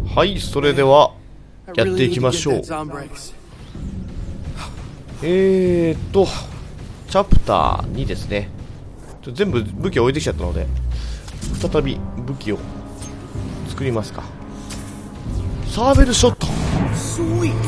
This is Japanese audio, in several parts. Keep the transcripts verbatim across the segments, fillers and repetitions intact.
はい、それではやっていきましょう。えーっとチャプターにですね。ちょ全部武器を置いてきちゃったので再び武器を作りますか。サーベルショット。スイートスイー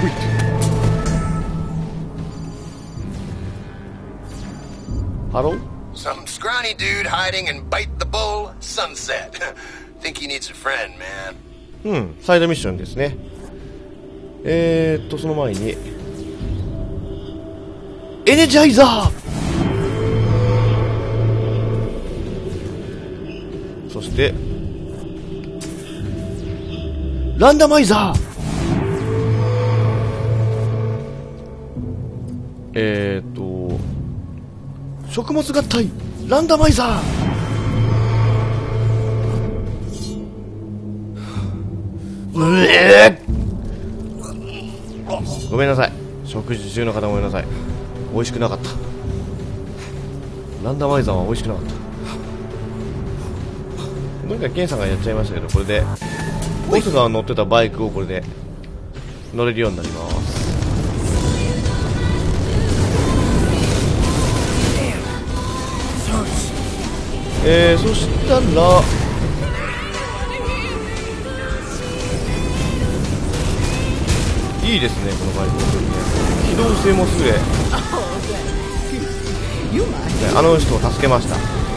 ト。ハロー。 Some scrawny dude hiding and bite the bull. Sunset. Think he needs a friend, man. うん、サイドミッションですね。えーっとその前にエネジャイザー、そしてランダマイザー。えーっと食物合体ランダマイザー。うえー、ごめんなさい、食事中の方ごめんなさい。美味しくなかった。ランダマイザーは美味しくなかった。なんかケンさんがやっちゃいましたけど、これでボスが乗ってたバイクをこれで乗れるようになります。えー、そしたらいいですね、このバイク。機動性も優れ、ね、あの人を助けました。で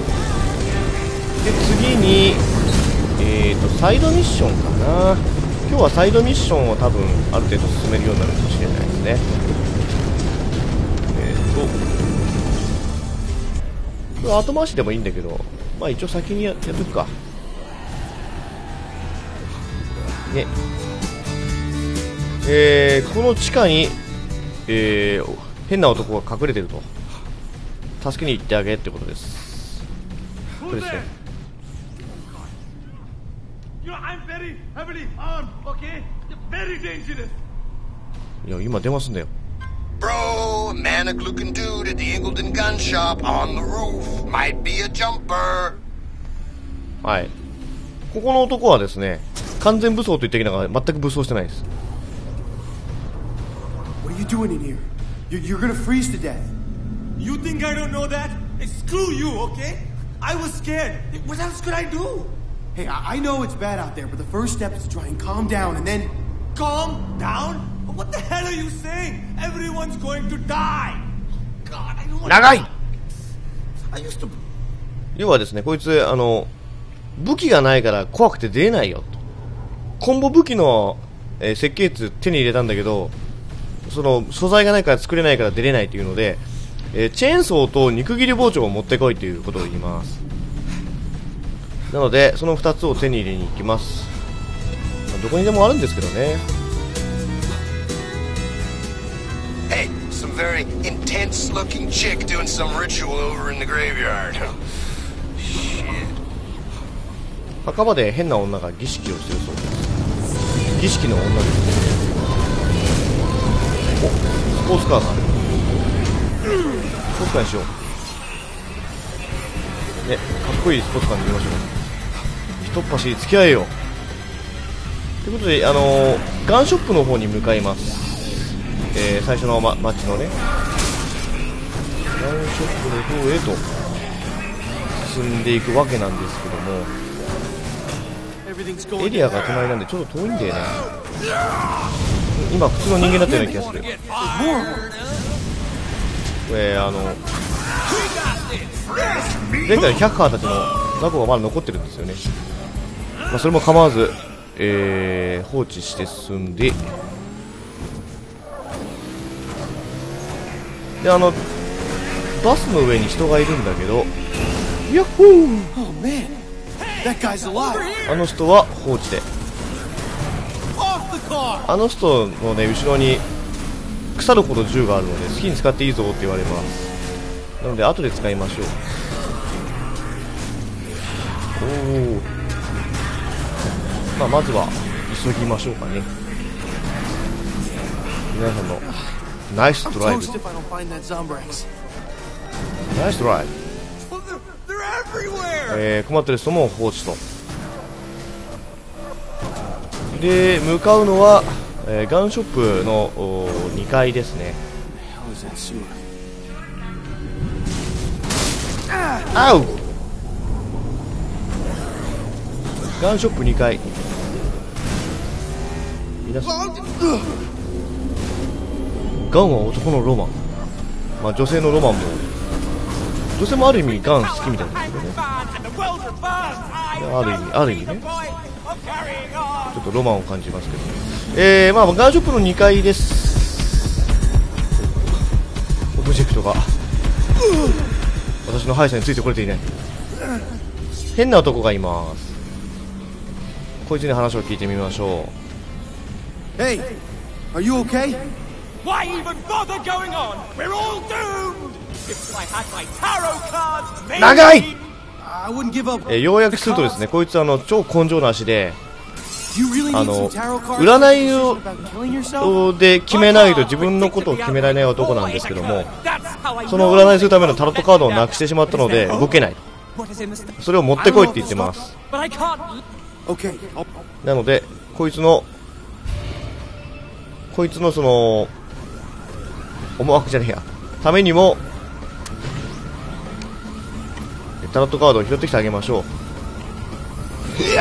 次にえーとサイドミッションかな。今日はサイドミッションを多分ある程度進めるようになるかもしれないですね。えーとこれ後回しでもいいんだけど、まあ一応先に や, やっとくかね。えー、この地下に、えー、変な男が隠れてると。助けに行ってあげってことです。これですね。いや、今出ますんだよ。 Bro, manic looking dude at the Ingleton gun shop on the roof. Might be a jumper. はい。ここの男はですね、完全武装と言ってきながら全く武装してないです。 What are you doing in here? You're, you're gonna freeze to death. You think I don't know that? Hey, screw you, okay? I was scared. What else could I do? Hey, I, I know it's bad out there, but the first step is to try and calm down and then... Calm down? What the hell are you saying? Everyone's going to die. God, I don't want to... 長い! I used to... 要はですね、こいつ、あの、武器がないから怖くて出れないよと。コンボ武器の、えー、設計図手に入れたんだけど、その素材がないから作れないから出れないというので、えー、チェーンソーと肉切り包丁を持ってこいということを言います。なのでそのふたつを手に入れに行きます。まあ、どこにでもあるんですけどね。 Hey, some very intense looking chick doing some ritual over in the graveyard. Shit. 墓場で変な女が儀式をしてるそうです。儀式の女ですね。お、スポーツカーがある。スポーツカーにしようね。かっこいいスポーツカーに行きましょう。一っ走り付き合えよということで、あのー、ガンショップの方に向かいます。えー、最初の、ま、街のねガンショップの方へと進んでいくわけなんですけども、エリアが隣なんでちょっと遠いんだよね。今普通の人間だったような気がする。えー、あの前回の百科たちの雑魚がまだ残ってるんですよね。まあ、それも構わず、えー、放置して進んで、であのバスの上に人がいるんだけど、ヤッホー、あの人は放置で、あの人のね後ろに腐るほど銃があるので好きに使っていいぞって言われます。なので後で使いましょう。おお、まあまずは急ぎましょうかね。皆さんのナイスドライブ、ナイスドライブ。えー、困ってる人も放置と。 で向かうのは、えー、ガンショップのにかいですね。あうガンショップにかい皆さん、ガンは男のロマン、まあ女性のロマンも、女性もある意味ガン好きみたいですけどね。ある意味ある意味ね、ちょっとロマンを感じますけど、えー、まあガンショップのにかいです。オブジェクトが私の歯医者についてこれていない。変な男がいます。こいつに話を聞いてみましょう。Hey, are you okay? Why even bother going on? We're all doomed. If I had my tarot cards, maybe. 長い。 I wouldn't give up. えー、要約するとですね、こいつあの超根性な足で、あの占いをで決めないと自分のことを決められない男なんですけども、その占いするためのタロットカードをなくしてしまったので動けない。それを持ってこいって言ってます。なのでこいつのこいつのその思惑じゃねえやためにもタロットカードを拾ってきてあげましょう。いや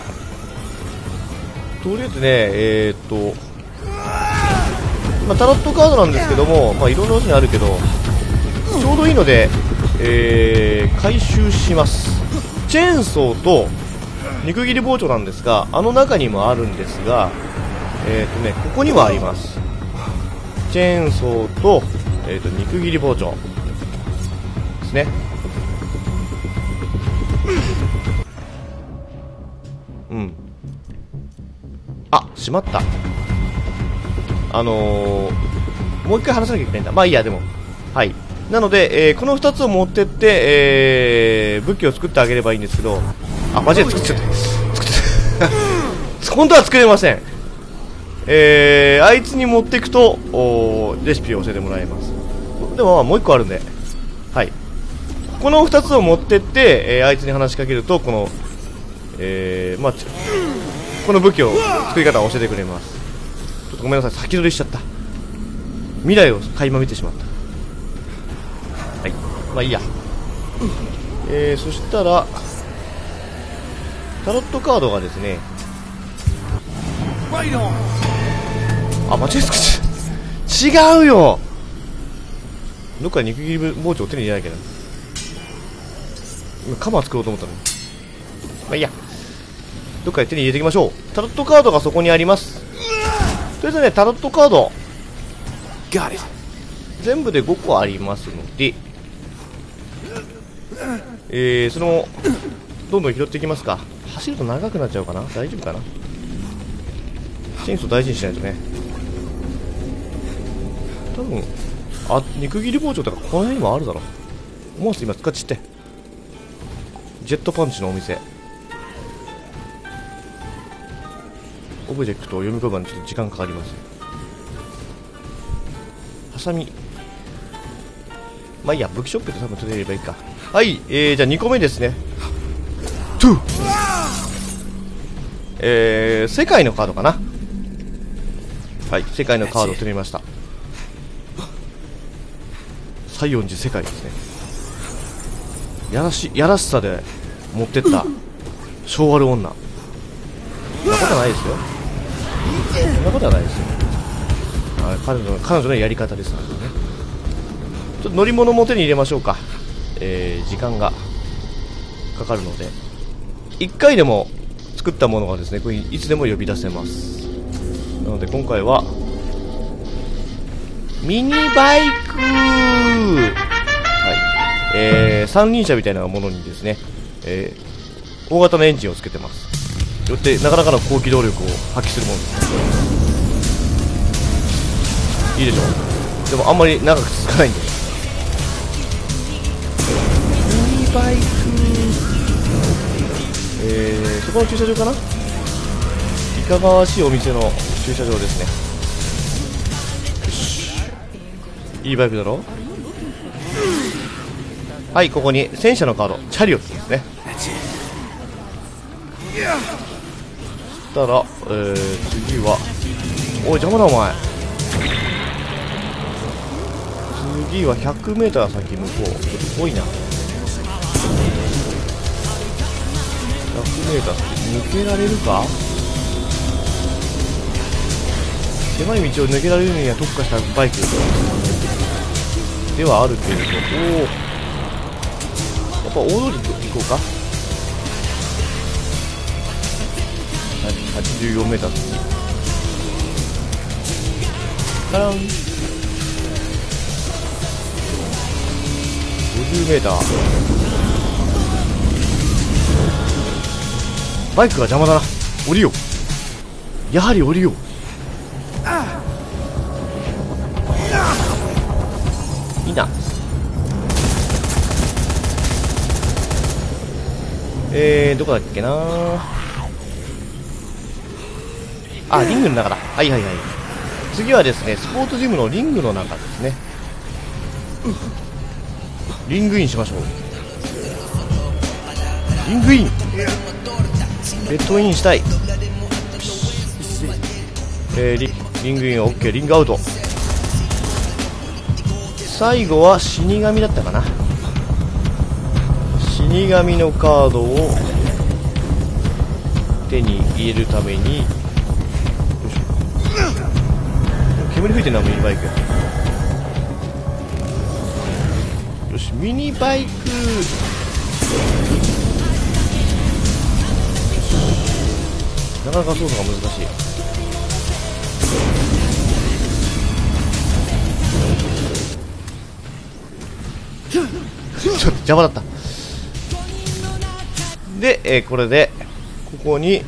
とりあえずね、えー、っと、まあ、タロットカードなんですけども、まあ、いろんな場所にあるけどちょうどいいので、えー、回収します。チェーンソーと肉切り包丁なんですが、あの中にもあるんですが、えー、っとね、ここにもあります。チェーンソーと、えー、っと肉切り包丁ですね。うん。あ、しまった。あのー、もう一回話さなきゃいけないんだ。まあいいや、でも。はい。なので、えー、この二つを持ってって、えー、武器を作ってあげればいいんですけど、あ、間違えて作っちゃった。作っちゃった。本当は作れません。えー、あいつに持っていくと、おレシピを教えてもらえます。でも、まあ、もう一個あるんで。はい。この二つを持ってって、えー、あいつに話しかけると、この、えー、まあ、この武器を作り方を教えてくれます。ちょっとごめんなさい、先取りしちゃった。未来を垣間見てしまった。はい、まあいいや。えー、そしたらタロットカードがですね、あ、間違えた。違うよ。どっか肉切り包丁を手に入れないけど、今カバー作ろうと思ったのに。まあいいや、どっかで手に入れていきましょう。タロットカードがそこにあります。とりあえずね、タロットカード全部でごこありますので、えー、そのどんどん拾っていきますか。走ると長くなっちゃうかな。大丈夫かな。チェーンソー大事にしないとね。多分あ、肉切り包丁とかこの辺にもあるだろう。思わず今使っちって。ジェットパンチのお店。オブジェクトを読み込むのにちょっと時間かかります。ハサミ、まあいいや、武器ショップで多分取れればいいか。はい、えー、じゃあにこめですね。トゥえー、世界のカードかな。はい、世界のカードを取りました。西園寺世界ですね。やらしやらしさで持ってった性悪女。そんなことはないですよ。そんなことはないですよ。あ、彼女の彼女のやり方ですからね。ちょっと乗り物も手に入れましょうか。えー、時間がかかるので、いっかいでも作ったものがですね、これいつでも呼び出せます。なので今回はミニバイク、はい、えー、三輪車みたいなものにですね、えー、大型のエンジンをつけてます。よってなかなかの高機動力を発揮するものです。いいでしょう。でもあんまり長く続かないんで。ミニバイク、えー、そこの駐車場かな。いかがわしいお店の駐車場ですね。よし、いいバイクだろ。はい、ここに戦車のカード、チャリオットですね。 たら、えー、次はおい邪魔だお前。次は ひゃくメーター 先向こう。ちょっと遠いな。 ひゃくメーター 先抜けられるか。狭い道を抜けられるには特化したバイクではあるけれど、おお、やっぱ大通り行こうか。はちじゅうよんメーター先カラン、ごじゅうメーター。バイクが邪魔だな。降りよう。やはり降りよう。いいな。えー、どこだっけな。あ、リングの中だ。はいはいはい。次はですね、スポーツジムのリングの中ですね。リングインしましょう。リングイン。ベッドインしたい。えー、リ, リングイン OK、 リングアウト。最後は死神だったかな。死神のカードを手に入れるために、よいしょ、煙吹いてるな。ミニバイク。よし、ミニバイク。なかなか操作が難しい。ちょっと邪魔だった。で、えー、これでここに、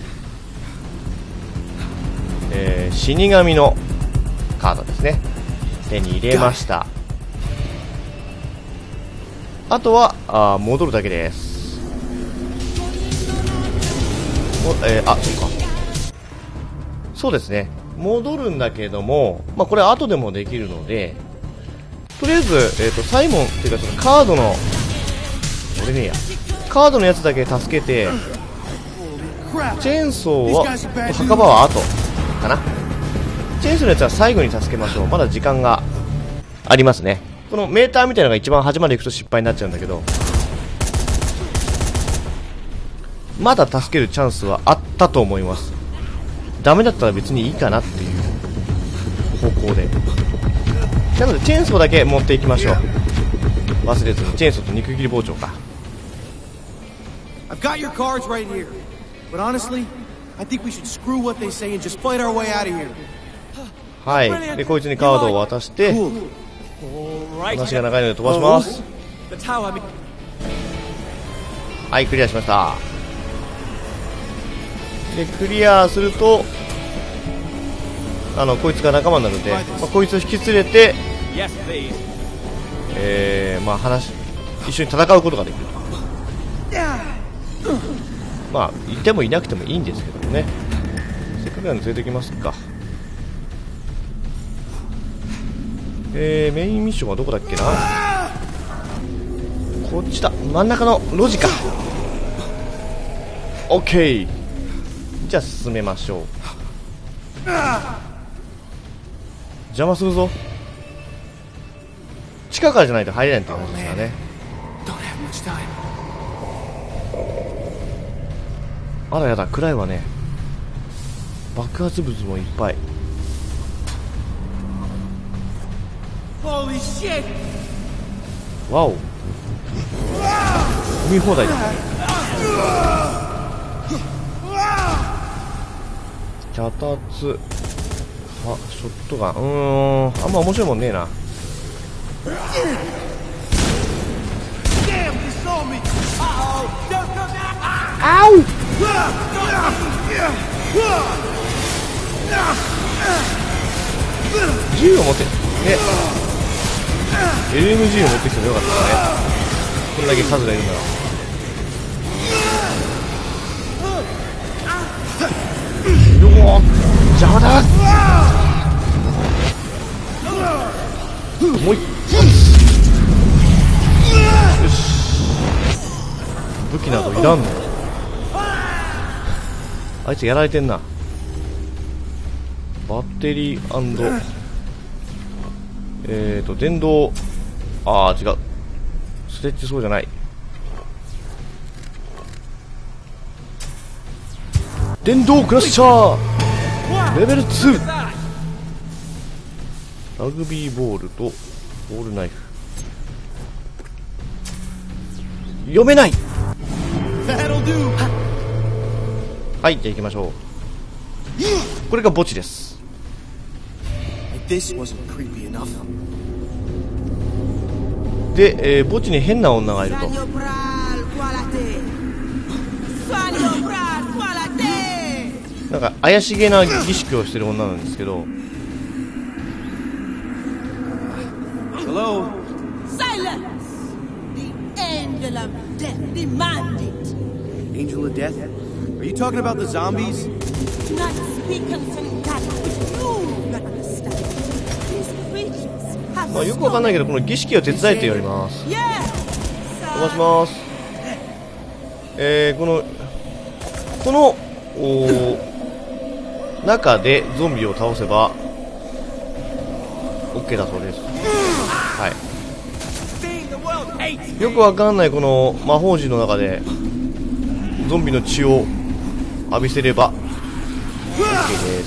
えー、死神のカードですね、手に入れました。あとはあ戻るだけです。お、えー、あ、そっか、そうですね、戻るんだけども、まあ、これ後でもできるので、とりあえず、えーと、サイモンっていうか、そのカードの、俺ねえや、カードのやつだけ助けて、チェーンソーは、墓場は後かな。チェーンソーのやつは最後に助けましょう。まだ時間がありますね。このメーターみたいなのが一番端まで行くと失敗になっちゃうんだけど、まだ助けるチャンスはあったと思います。ダメだったら別にいいかなっていう方向で。なのでチェーンソーだけ持っていきましょう。忘れずにチェーンソーと肉切り包丁か。 I've got your cards right here. But honestly, I think we should screw what they say and just fight our way out of here. はい。で、こいつにカードを渡して、話が長いので飛ばします。はい、クリアしました。で、クリアすると、あの、こいつが仲間になるので、まあ、こいつを引き連れて、えー、まあ話、一緒に戦うことができる。まあ、いてもいなくてもいいんですけどもね。せっかくなんで連れてきますか。えー、メインミッションはどこだっけな。こっちだ。真ん中の路地か。オッケー。じゃあ進めましょう。邪魔するぞ。地下からじゃないと入れないって感じですからね。あらやだ、暗いわね。爆発物もいっぱい。わお、見放題だ。脚立、あ、ショットガン、うーん、あんま面白いもんねえな。あう、銃を持ってね、エルエムジー を持ってきてもよかったね。これだけ数がいるなら。よー、邪魔だ。もう一発。よし、武器などいらんの。あいつやられてんな。 バッテリー&えーと電動、ああ違う、ステッチそうじゃない、電動クラッシャーレベルツー、ラグビーボールとボールナイフ、読めない。はい、じゃあ行きましょう。これが墓地です。で、えー、墓地に変な女がいると。なんか怪しげな儀式をしてる女なんですけど。 Hello? Silence! The angel of death demanded. Angel of death? Are you talking about the zombies? Do not speak concerning that which you do not understand. These creatures have まあよくわかんないけど、この儀式を手伝えてやります。飛ばします。えー、このこのお中でゾンビを倒せば OK だそうです。はい。よくわかんないこの魔法陣の中でゾンビの血を浴びせれば OK です。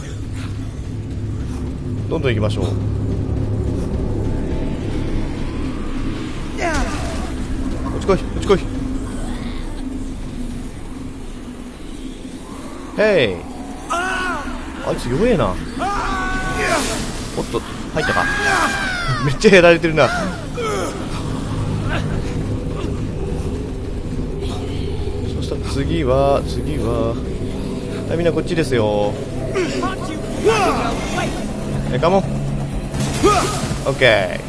どんどん行きましょう。こっち来い、こっち来い。ヘイ、あいつ弱えな。おっと、入ったか。めっちゃやられてるな。そしたら次は次ははい、みんなこっちですよ。え、カモン。オッケ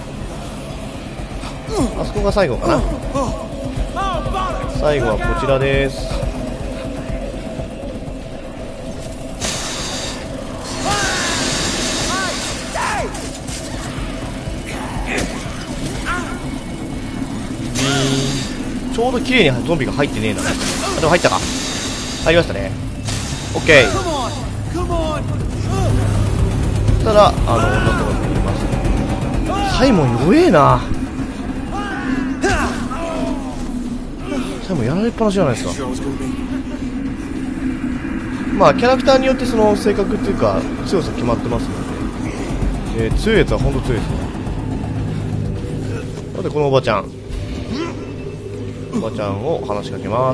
ー。あそこが最後かな。最後はこちらです。ちょうど綺麗にゾンビが入ってねえな。あ、でも入ったか。入りましたね。オッケー。そしたらあの女の子が見えます。サイモン弱えな。サイモンやられっぱなしじゃないですか。まあキャラクターによってその性格っていうか強さ決まってますので、えー、強いやつは本当強いですね。なのでこのおばちゃんおばちゃんを話しかけます。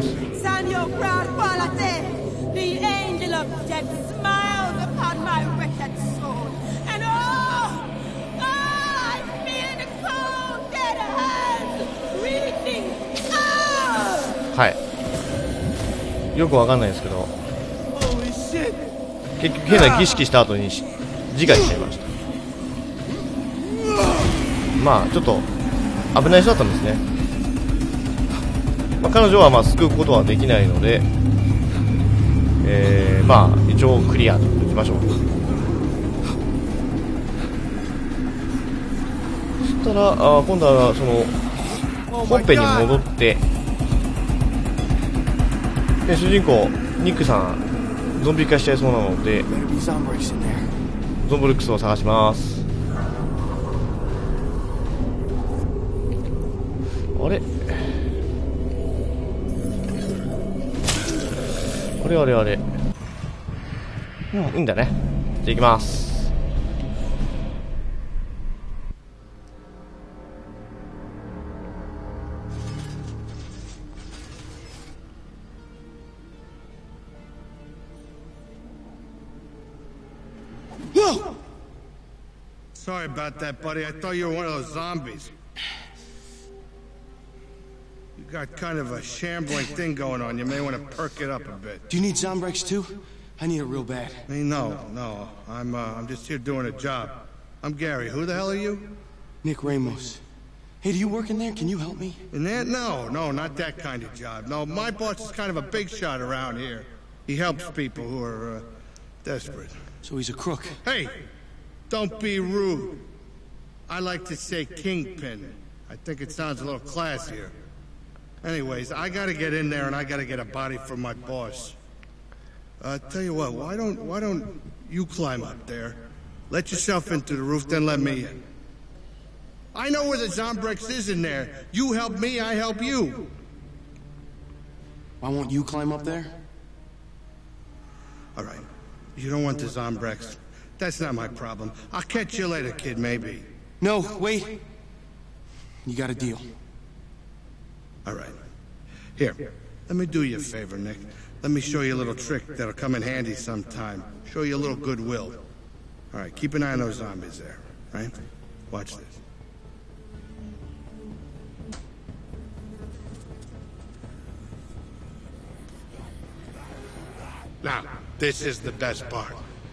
はい、よくわかんないですけど結局変な儀式した後に自害しちゃいました。まあちょっと危ない人だったんですね。まあ、彼女はまあ救うことはできないので、えー、まあ一応クリアといきましょう。そしたらあ今度はその本編に戻ってで主人公ニックさんゾンビ化しちゃいそうなのでゾンブルックスを探します。あれあれあれあれ、うん、いいんだね。じゃあ行きます。 Sorry about that, buddy. I thought you were one of those zombies. You got kind of a shambling thing going on. You may want to perk it up a bit. Do you need Zombrex too? I need it real bad. Hey, no, no. I'm, uh, I'm just here doing a job. I'm Gary. Who the hell are you? Nick Ramos. Hey, do you work in there? Can you help me? In there? No, no, not that kind of job. No, my boss is kind of a big shot around here. He helps people who are, uh, desperate. So he's a crook. Hey! Don't be rude. I like to say kingpin. I think it sounds a little classier. Anyways, I gotta get in there and I gotta get a body from my boss. Uh, tell you what, why don't why don't you climb up there, let yourself into the roof, then let me in. I know where the Zombrex is in there. You help me, I help you. Why won't you climb up there? All right. You don't want the Zombrex. That's not my problem. I'll catch you later, kid, maybe. No, wait. You got a deal. All right. Here, let me do you a favor, Nick. Let me show you a little trick that'll come in handy sometime. Show you a little goodwill. All right, keep an eye on those zombies there, right? Watch this. Now, this is the best part.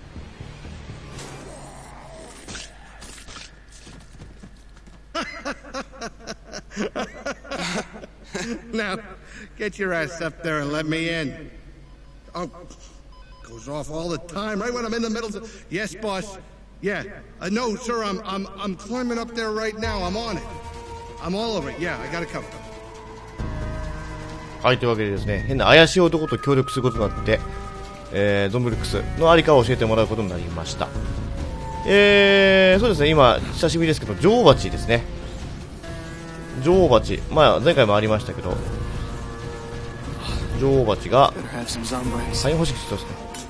Now, get your ass up there and let me in. Oh, goes off all the time, right when I'm in the middle of... Yes, boss. Yeah. Uh, no, sir, I'm, I'm, I'm climbing up there right now. I'm on it. I'm all over it. Yeah, I got it covered. はい、というわけでですね、変な怪しい男と協力することになって、えー、ゾンブリックスのありかを教えてもらうことになりました。えー、そうですね、今、久しぶりですけど、女王蜂ですね。女王蜂、まあ、前回もありましたけど、女王蜂が、サイン欲しくしてますね。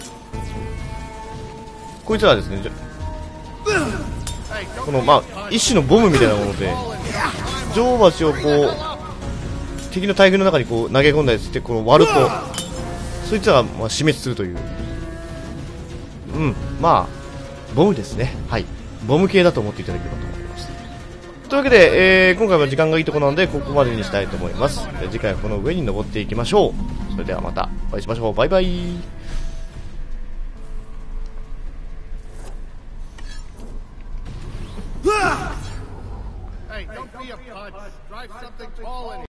こいつらはですね、この、まあ、一種のボムみたいなもので、女王蜂をこう、敵の台風の中にこう投げ込んだりしてこう割るとそいつらがまあ死滅するという、うんまあボムですね。はい、ボム系だと思っていただければと思います。というわけで、えー、今回は時間がいいところなのでここまでにしたいと思います。次回はこの上に登っていきましょう。それではまたお会いしましょう。バイバイ。 Hey, don't be a putz. Drive something tall in here.